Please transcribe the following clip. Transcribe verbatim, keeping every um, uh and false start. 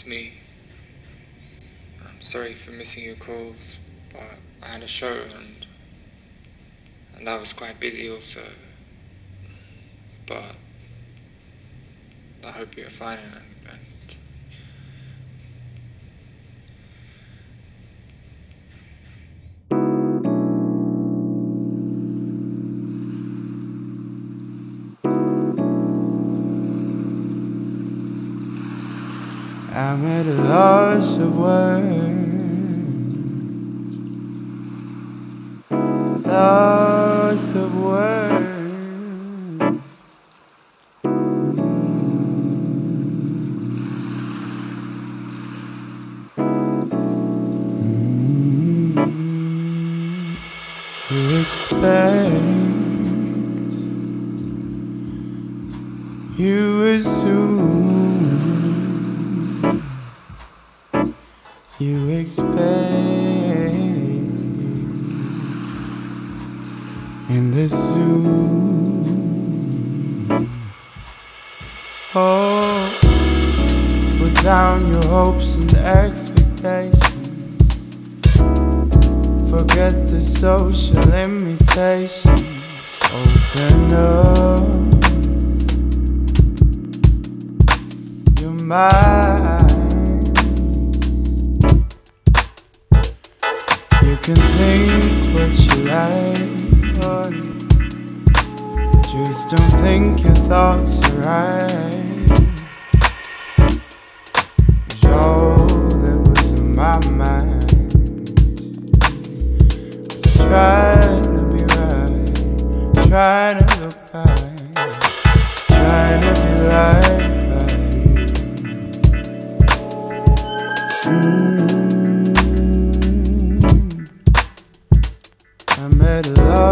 it's me. I'm sorry for missing your calls, but I had a show and and I was quite busy also. But I hope you're fine and, and I'm at a loss of words, loss of words. Mm-hmm. You expect, you assume. You expect in the zoo. Oh, put down your hopes and expectations. Forget the social limitations. Open up your mind. You can think what you like, just don't think your thoughts are right. 'Cause all that was in my mind was trying to be right, trying to look right, trying to be like right. Mm. I'm at a loss